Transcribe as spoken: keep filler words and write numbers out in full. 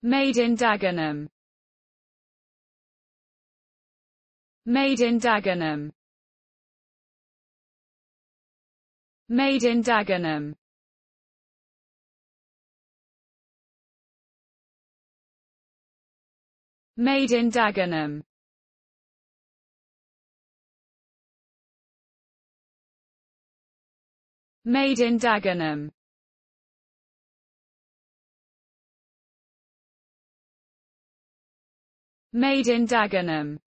Made in Dagenham. Made in Dagenham. Made in Dagenham. Made in Dagenham. Made in Dagenham. Made in Dagenham.